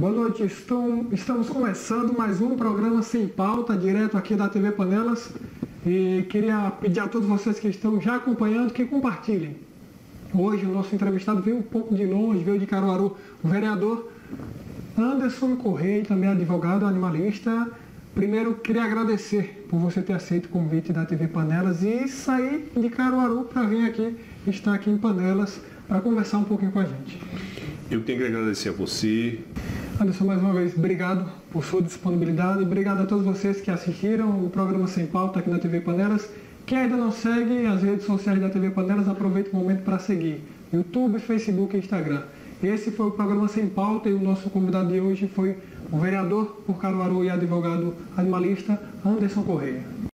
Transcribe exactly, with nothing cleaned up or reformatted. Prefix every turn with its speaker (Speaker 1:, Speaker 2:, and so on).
Speaker 1: Boa noite, Estou, estamos começando mais um programa Sem Pauta, direto aqui da T V Panelas. E queria pedir a todos vocês que estão já acompanhando que compartilhem. Hoje o nosso entrevistado veio um pouco de longe, veio de Caruaru, o vereador Anderson Correia, também advogado animalista. Primeiro, queria agradecer por você ter aceito o convite da T V Panelas e sair de Caruaru para vir aqui, estar aqui em Panelas, para conversar um pouquinho com a gente.
Speaker 2: Eu tenho que agradecer a você.
Speaker 1: Anderson, mais uma vez, obrigado por sua disponibilidade. Obrigado a todos vocês que assistiram o programa Sem Pauta aqui na T V Panelas. Quem ainda não segue as redes sociais da T V Panelas, aproveite o momento para seguir. YouTube, Facebook e Instagram. Esse foi o programa Sem Pauta e o nosso convidado de hoje foi o vereador por Caruaru e advogado animalista Anderson Correia.